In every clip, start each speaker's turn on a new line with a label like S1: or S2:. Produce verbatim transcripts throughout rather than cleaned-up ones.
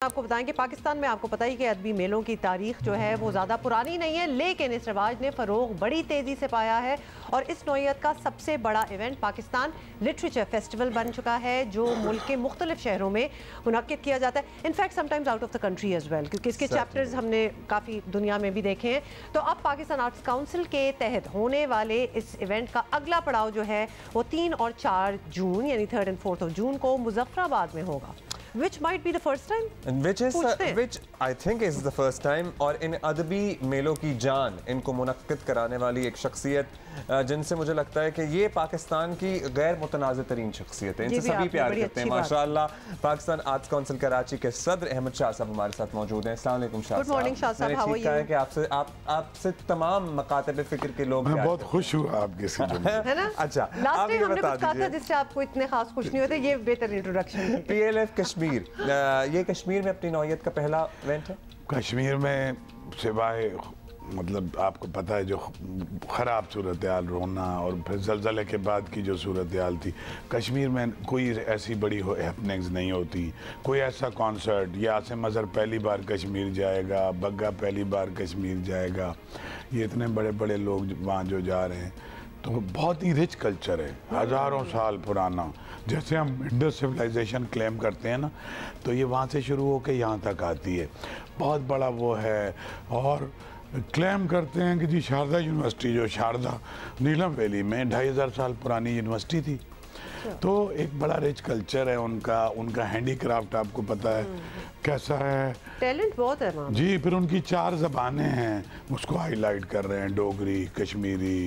S1: आपको बताएं कि पाकिस्तान में आपको पता ही कि अदबी मेलों की तारीख जो है वो ज़्यादा पुरानी नहीं है, लेकिन इस रिवाज ने फ़रोग बड़ी तेज़ी से पाया है और इस नौइयत का सबसे बड़ा इवेंट पाकिस्तान लिटरेचर फेस्टिवल बन चुका है, जो मुल्क के मुख्तलिफ शहरों में मुनक्किद किया जाता है, in fact sometimes out of the country as well, क्योंकि इसके चैप्टर्स हमने काफ़ी दुनिया में भी देखे हैं। तो अब पाकिस्तान आर्ट्स काउंसिल के तहत होने वाले इस इवेंट का अगला पड़ाव जो है वो तीन और चार जून यानी third and fourth of June को मुजफ्फराबाद में होगा। Which might be the first time?
S2: Which is uh, which I think is the first time। और इन अदबी मेलों की जान इनको मुनक्किद कराने वाली एक शख्सियत जिनसे मुझे लगता है कि ये पाकिस्तान की गैर मुतनाज़ तरीन शख्सियत है, इनसे सभी प्यार करते हैं माशाअल्लाह। पाकिस्तान आर्ट्स काउंसिल कराची के सदर अहमद शाह साहब हमारे साथ मौजूद हैं। अस्सलाम वालेकुम शाह साहब।
S1: गुड मॉर्निंग शाह साहब, हाउ आर यू? कि
S2: आपसे आप आपसे तमाम मकातब फिक्र के लोग,
S3: मैं बहुत खुश हूँ आपके साथ,
S1: है ना?
S2: अच्छा,
S1: लास्ट टाइम हमने कुछ कहा था जिससे आपको इतने खास खुश नहीं होते, ये बेहतर इंट्रोडक्शन है।
S2: पीएलएफ कश्मीर, ये कश्मीर में अपनी नौइयत का पहला इवेंट है।
S3: कश्मीर में सिवाय मतलब आपको पता है जो ख़राब सूरत हाल, रोना और फिर ज़लज़ले के बाद की जो सूरत हाल थी, कश्मीर में कोई ऐसी बड़ी हैपनिंग्स नहीं होती, कोई ऐसा कॉन्सर्ट या आसिम अज़हर पहली बार कश्मीर जाएगा, बग्गा पहली बार कश्मीर जाएगा, ये इतने बड़े बड़े लोग वहाँ जो जा रहे हैं, तो बहुत ही रिच कल्चर है, हज़ारों साल पुराना। जैसे हम इंडस सिविलाइजेशन क्लेम करते हैं ना, तो ये वहाँ से शुरू होकर यहाँ तक आती है, बहुत बड़ा वो है। और क्लेम करते हैं कि जी शारदा यूनिवर्सिटी, जो शारदा नीलम वैली में ढाई हज़ार साल पुरानी यूनिवर्सिटी थी, तो एक बड़ा रिच कल्चर है उनका। उनका हैंडीक्राफ्ट आपको पता है कैसा है,
S1: टैलेंट बहुत है वहाँ
S3: जी। फिर उनकी चार ज़बानें हैं, उसको हाईलाइट कर रहे हैं, डोगरी, कश्मीरी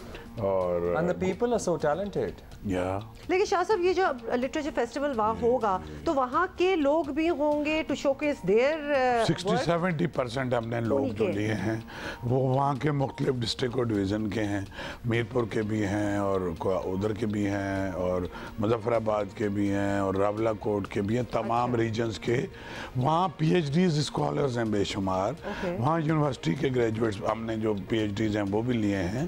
S3: और
S2: And the people are so talented।
S3: या
S1: लेकिन शाह साहब ये जो लिटरेचर फेस्टिवल वहाँ होगा तो वहाँ के लोग भी होंगे to showcase there
S3: sixty seventy percent हमने लोग जो लिए हैं वो वहाँ के मुख्तलिफ डिस्ट्रिक्ट और डिवीज़न के हैं, मीरपुर के भी हैं और उधर के भी हैं और मुजफ्फराबाद के भी हैं और रावला कोट के भी हैं, तमाम रीजन्स के। वहाँ पीएचडीज स्कॉलर्स हैं बेशुमार, वहाँ यूनिवर्सिटी के ग्रेजुएट्स हमने जो पीएचडीज हैं वो भी लिए हैं,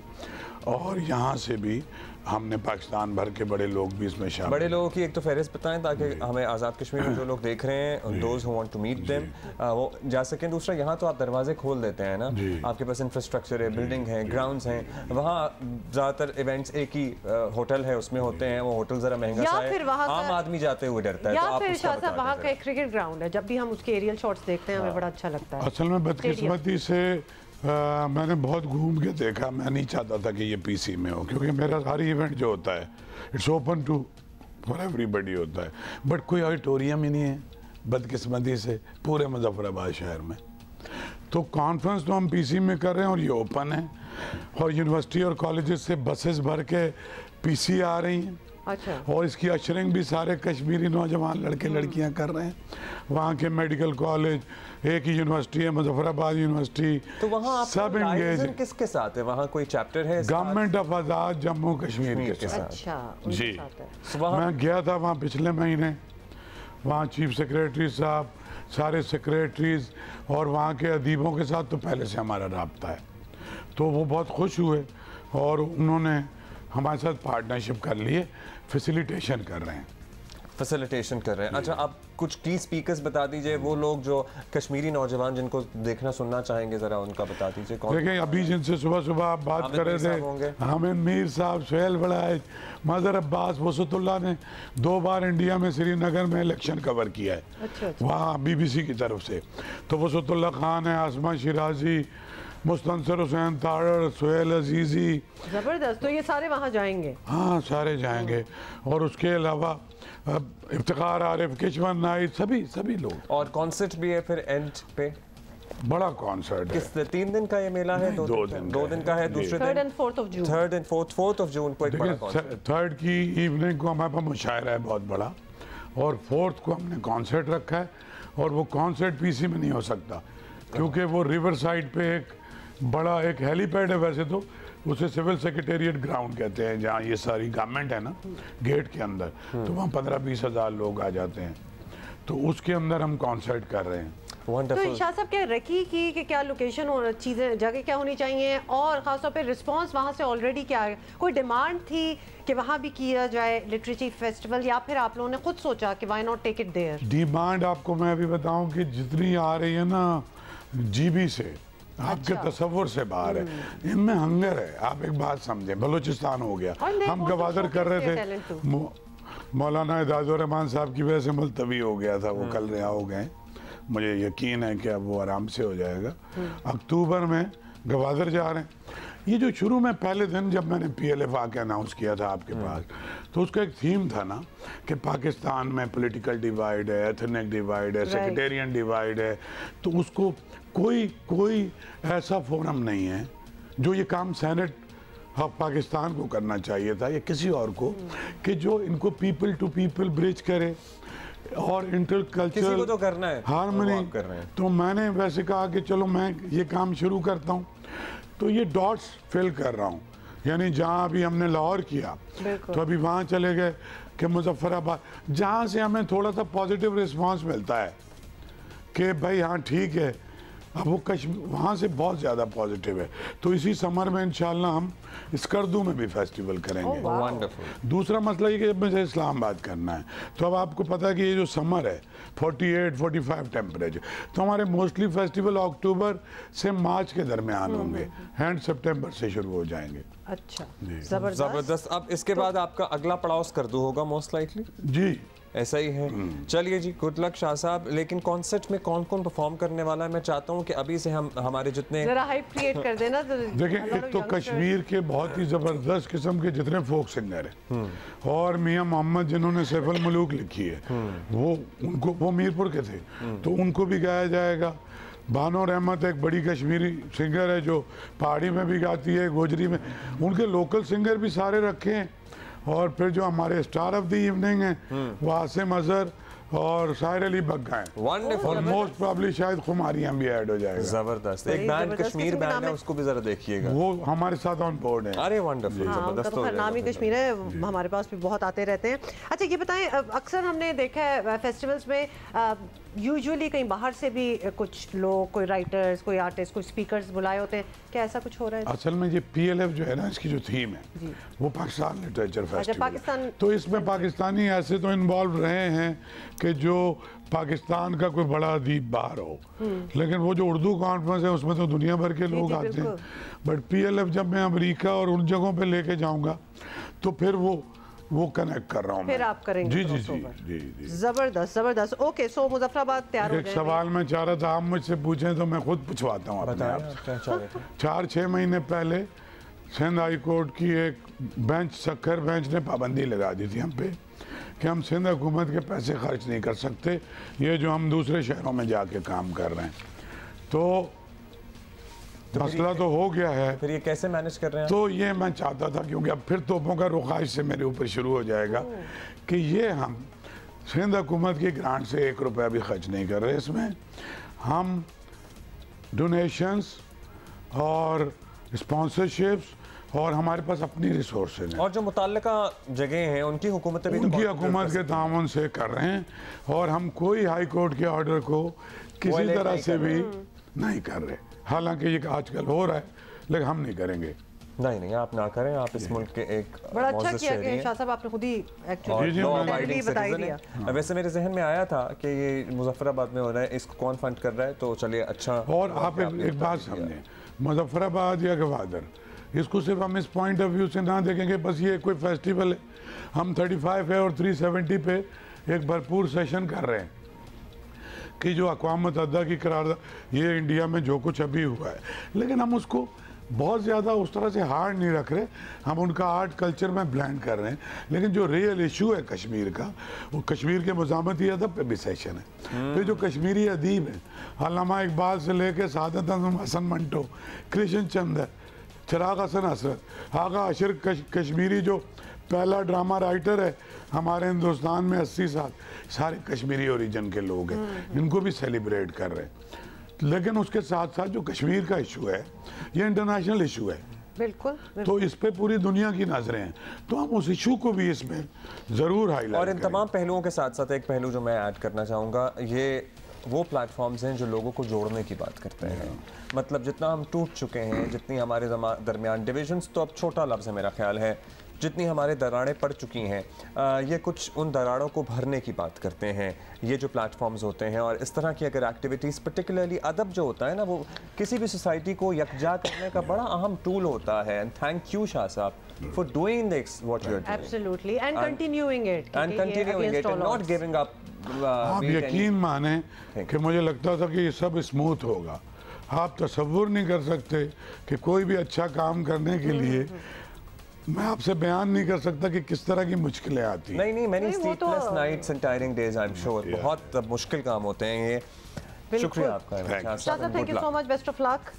S3: और यहाँ से भी हमने पाकिस्तान भर के बड़े लोग भी इसमें शामिल।
S2: बड़े लोगों की एक तो फहरिस्त बताएं ताकि हमें आज़ाद कश्मीर में जो लोग देख रहे हैं, those who want to meet them, वो जा सकें। दूसरा, यहाँ तो आप दरवाजे खोल देते हैं ना, आपके पास इंफ्रास्ट्रक्चर है, बिल्डिंग है, ग्राउंड्स हैं, वहाँ ज़्यादातर इवेंट्स एक ही होटल है उसमें होते हैं, वो होटल ज़रा महंगा सा है, आम आदमी जाते हुए डरता है।
S1: या फिर शाह साहब वहाँ का एक क्रिकेट ग्राउंड है, जब भी हम उसके एरियल शॉट्स देखते हैं हमें बड़ा अच्छा लगता है।
S3: असल में बदकिस्मती से आ, मैंने बहुत घूम के देखा, मैं नहीं चाहता था कि ये पीसी में हो, क्योंकि मेरा सारी इवेंट जो होता है it's open to for everybody होता है, बट कोई ऑडिटोरियम ही नहीं है बदकिस्मती से पूरे मुजफ्फराबाद शहर में। तो कॉन्फ्रेंस तो हम पीसी में कर रहे हैं और ये ओपन है, और यूनिवर्सिटी और कॉलेजेस से बसेस भर के पीसी आ रही हैं।
S1: अच्छा।
S3: और इसकी अशरिंग भी सारे कश्मीरी नौजवान लड़के लड़कियां कर रहे हैं। वहाँ के मेडिकल कॉलेज, एक ही यूनिवर्सिटी है मुजफ्फराबाद यूनिवर्सिटी,
S2: तो वहाँ
S3: सब एंगेज है।
S2: किसके साथ है? वहाँ कोई चैप्टर है?
S3: गवर्नमेंट ऑफ आज़ाद जम्मू कश्मीर के, के साथ।
S1: अच्छा,
S3: जी, मैं गया था वहाँ पिछले महीने, वहाँ चीफ सेक्रेटरी साहब, सारे सेक्रेटरीज और वहाँ के अदीबों के साथ तो पहले से हमारा रब्ता है, तो वो बहुत खुश हुए और उन्होंने हमारे साथ पार्टनरशिप कर लिए, फैसिलिटेशन कर रहे हैं
S2: फैसिलिटेशन कर रहे हैं अच्छा, आप कुछ की स्पीकर्स बता दीजिए, वो लोग जो कश्मीरी नौजवान जिनको देखना सुनना चाहेंगे, ज़रा उनका बता दीजिए।
S3: देखिए, अभी जिनसे सुबह सुबह आप बात कर रहे थे, हामिद मीर साहब, सुहेल बड़ाइच, मज़हर अब्बास, वसतुल्लाह ने दो बार इंडिया में श्रीनगर में इलेक्शन कवर किया है। अच्छा, अच्छा। वहाँ बीबीसी की तरफ से, तो वसतुल्लाह खान है, आसमा शिराजी, मुस्तनसर हुसैन तारड़, सुहेल अजीज़ी,
S1: ज़बरदस्त। तो ये सारे वहाँ जाएंगे?
S3: हाँ, सारे जाएंगे। और उसके अलावा इफ्तिखार आरिफ, किशवन नाइट, सभी सभी लोग।
S2: और कॉन्सर्ट भी है फिर एंड पे?
S3: बड़ा कॉन्सर्ट है।
S2: किस तीन दिन का ये मेला है? दो, दो दिन दो दिन का है। दूसरे
S1: third and fourth of June
S2: third and fourth fourth of June को एक बड़ा कॉन्सर्ट।
S3: थर्ड की इवनिंग को हमारे पास मुशायरा है बहुत बड़ा, और फोर्थ को हमने कॉन्सर्ट रखा है, और वो कॉन्सर्ट पीसी में नहीं हो सकता क्योंकि वो रिवर साइड पे एक बड़ा एक हेलीपैड है, वैसे तो उसे सिविल सेक्रेटेरिएट ग्राउंड कहते हैं, जहाँ ये सारी गवर्नमेंट है ना गेट के अंदर, तो वहाँ पंद्रह बीस हज़ार लोग आ जाते हैं, तो उसके अंदर हम कॉन्सर्ट कर रहे हैं।
S1: तो शाह साहब क्या रखी की कि क्या लोकेशन और चीज़ें जगह क्या होनी चाहिए, और ख़ासतौर पे रिस्पांस वहाँ से ऑलरेडी क्या है, कोई डिमांड थी कि वहाँ भी किया जाए लिटरेचर फेस्टिवल, या फिर आप लोगों ने खुद सोचा कि why not take it there?
S3: Demand आपको मैं अभी बताऊं कि जितनी आ रही है ना जीबी से, आपके
S1: अच्छा।
S3: तस्वुर से बाहर है, इनमें हंगर है। आप एक बात समझें, बलूचिस्तान हो गया, हम गवादर कर रहे थे, मौलाना एजाजुर रहमान साहब की वजह से मुलतवी हो गया था, वो कल रिहा हो गए। मुझे यकीन है कि अब वो आराम से हो जाएगा। अक्टूबर में गवादर जा रहे हैं। ये जो शुरू में पहले दिन जब मैंने पी एल एफ आके अनाउंस किया था आपके पास, तो उसका एक थीम था ना कि पाकिस्तान में पॉलिटिकल डिवाइड है, एथनिक डिवाइड है, सेक्रेटेरियन डिवाइड है। तो उसको कोई कोई ऐसा फोरम नहीं है जो ये काम सेनेट ऑफ पाकिस्तान को करना चाहिए था या किसी और को, कि जो इनको पीपल टू पीपल ब्रिज करे और इंटरकल्चरल
S2: तो करना है
S3: हार्मनी कर रहे हैं। तो मैंने वैसे कहा कि चलो मैं ये काम शुरू करता हूँ, तो ये डॉट्स फिल कर रहा हूँ। यानी जहाँ अभी हमने लाहौर किया तो अभी वहाँ चले गए कि मुजफ्फराबाद, जहाँ से हमें थोड़ा सा पॉजिटिव रिस्पांस मिलता है कि भाई हाँ ठीक है, अब वो कश्मीर वहाँ से बहुत ज़्यादा पॉजिटिव है। तो इसी समर में इंशाल्लाह हम स्कर्दू में भी फेस्टिवल करेंगे।
S2: वंडरफुल।
S3: दूसरा मसला ये कि जब मुझे इस्लामाबाद करना है, तो अब आपको पता है कि ये जो समर है अड़तालीस पैंतालीस टेम्परेचर, तो हमारे मोस्टली फेस्टिवल अक्टूबर से मार्च के दरमियान होंगे, एंड सितंबर से शुरू हो जाएंगे।
S1: अच्छा, जबरदस्त
S2: जबरदस्त। अब इसके तो, बाद आपका अगला पड़ाव स्कर्दू होगा मोस्ट लाइकली?
S3: जी
S2: ऐसा ही है। चलिए जी, गुड लक शाह साहब। लेकिन कॉन्सर्ट में कौन कौन परफॉर्म करने वाला है, मैं चाहता हूँ कि अभी से हम हमारे जितने
S1: जरा हाइप क्रिएट कर देना। तो
S3: देखिए, एक तो कश्मीर के बहुत ही जबरदस्त किस्म के जितने फोक सिंगर हैं, और मियाँ मोहम्मद जिन्होंने सैफुल मुलूक लिखी है, वो उनको वो मीरपुर के थे, तो उनको भी गाया जाएगा। बानो रहमत एक बड़ी कश्मीरी सिंगर है जो पहाड़ी में भी गाती है, गोजरी में। उनके लोकल सिंगर भी सारे रखे हैं। और फिर जो हमारे स्टार ऑफ द इवनिंग है वो आसिम अजहर और साहिर अली बग्गा हैं।
S2: वंडरफुल।
S3: और मोस्ट प्रॉब्ली शायद खुमारियां भी ऐड हो जाएगा।
S2: जबरदस्त। एक बैंड कश्मीर बैंड है, उसको भी जरा देखिएगा,
S3: वो हमारे साथ ऑन बोर्ड है।
S2: अरे वंडरफुल, जबरदस्त।
S1: तो नाम ही कश्मीर है, हमारे पास भी बहुत आते रहते हैं। अच्छा ये बताएं, अक्सर हमने देखा है फेस्टिवल्स में यूजुअली कहीं बाहर से भी कुछ लोग, कोई राइटर्स, कोई आर्टिस्ट, कोई स्पीकर्स बुलाए होते हैं, क्या ऐसा कुछ हो रहा है?
S3: असल में ये पी एल एफ जो है ना, इसकी जो थीम है वो पाकिस्तान लिटरेचर फेस्टिवल।
S1: पाकिस्तान,
S3: तो इसमें पाकिस्तानी ऐसे तो इन्वॉल्व रहे हैं कि जो पाकिस्तान का कोई बड़ा अदीब बाहर हो, लेकिन वो जो उर्दू कॉन्फ्रेंस है उसमें तो दुनिया भर के लोग आते हैं। बट पी एल एफ जब मैं अमेरिका और उन जगहों पे लेके जाऊंगा तो फिर वो वो कनेक्ट कर रहा हूँ,
S1: फिर आप करेंगे।
S3: जी जी जी जी जी
S1: जबरदस्त जबरदस्त। ओके, सो मुजफ्फराबाद तैयार हो
S3: एक सवाल मैं चाह रहा था, आप मुझसे पूछें तो मैं खुद पूछवाता हूँ अपने आप। चार छः महीने पहले सिंध हाई कोर्ट की एक बेंच, सक्खर बेंच ने पाबंदी लगा दी थी हम पे कि हम सिंध हुकूमत के पैसे खर्च नहीं कर सकते ये जो हम दूसरे शहरों में जाके काम कर रहे हैं। तो मसला तो हो गया है,
S2: फिर ये कैसे मैनेज कर रहे हैं?
S3: तो ये मैं चाहता था, क्योंकि अब फिर तोपों का रुखाइश से मेरे ऊपर शुरू हो जाएगा कि ये हम सिंध हुकूमत की ग्रांट से एक रुपया भी खर्च नहीं कर रहे। इसमें हम डोनेशंस और स्पॉन्सरशिप्स और हमारे पास अपनी रिसोर्सेज हैं,
S2: और जो मुतल्लिका जगह हैं उनकी हुकूमत भी
S3: उनकी हुकूमत के ताउन से कर रहे हैं। और हम कोई हाई कोर्ट के ऑर्डर को किसी तरह से भी नहीं कर रहे, हालांकि ये आजकल हो रहा है, लेकिन हम नहीं करेंगे।
S2: नहीं नहीं, आप ना करें, आप इस मुल्क के एक
S1: बड़ा अच्छा किया कि शाह साहब आपने खुद ही एक्चुअली बता दिया।
S2: वैसे मेरे जहन में आया था कि ये मुजफ्फराबाद में हो रहा है, इसको कौन फंड कर रहा है, तो चलिए अच्छा।
S3: और आप एक, एक बात समझें, मुजफ्फराबाद या गवादर, इसको सिर्फ हम इस पॉइंट ऑफ व्यू से ना देखेंगे बस ये कोई फेस्टिवल है। हम पैंतीस है और तीन सौ सत्तर पे एक भरपूर सेशन कर रहे हैं कि जो अक़वाम मुत्तहिदा की करारदाद, ये इंडिया में जो कुछ अभी हुआ है, लेकिन हम उसको बहुत ज़्यादा उस तरह से हार्ड नहीं रख रहे, हम उनका आर्ट कल्चर में ब्लेंड कर रहे हैं। लेकिन जो रियल इशू है कश्मीर का, वो कश्मीर के मज़ामती अदब पे भी सेशन है। फिर जो कश्मीरी अदीब है, अल्लामा इकबाल से लेके सादत हसन मंटो, कृष्ण चंद्र, चिराग हसन हसरत, आगा अशर कश, कश्मीरी जो पहला ड्रामा राइटर है हमारे हिंदुस्तान में अस्सी साल, सारे कश्मीरी ओरिजिन के लोग हैं, इनको भी सेलिब्रेट कर रहे हैं। लेकिन उसके साथ साथ जो कश्मीर का इशू है ये इंटरनेशनल इशू है,
S1: बिल्कुल, बिल्कुल।
S3: तो इस पे पूरी दुनिया की नजरें हैं, तो हम उस इशू को भी इसमें जरूर हाईलाइट
S2: और इन तमाम पहलुओं के साथ साथ एक पहलू जो मैं ऐड करना चाहूँगा, ये वो प्लेटफॉर्म्स हैं जो लोगों को जोड़ने की बात करते हैं। मतलब जितना हम टूट चुके हैं, जितनी हमारे दरमियान डिविजन्स तो अब छोटा लफ्ज़ है मेरा ख्याल है, जितनी हमारे दरारें पड़ चुकी हैं, आ, ये कुछ उन दरारों को भरने की बात करते हैं ये जो प्लेटफॉर्म्स होते हैं। और इस तरह की अगर एक्टिविटीज़, पर्टिकुलरली अदब जो होता है ना, वो किसी भी सोसाइटी को यकजा करने का बड़ा अहम टूल होता है। एंड थैंक यू शाह साहब for doing this what you are doing.
S1: Absolutely and continuing it
S2: and continuing it and not giving up.
S3: आप यकीन माने कि मुझे लगता था कि ये सब स्मूथ होगा। आप तसव्वुर नहीं कर सकते कि कोई भी अच्छा काम करने के लिए, मैं आपसे बयान नहीं कर सकता कि किस तरह की मुश्किलें आती हैं।
S2: नहीं नहीं मैनी
S1: नहीं, वो तो-
S2: sleepless nights and tiring days I am sure. बहुत मुश्किल काम होते हैं ये।
S1: बिल्कुल।
S2: शुक्रिया आपका।
S3: Thank you.
S1: शाह साहब, thank you so much, best of luck.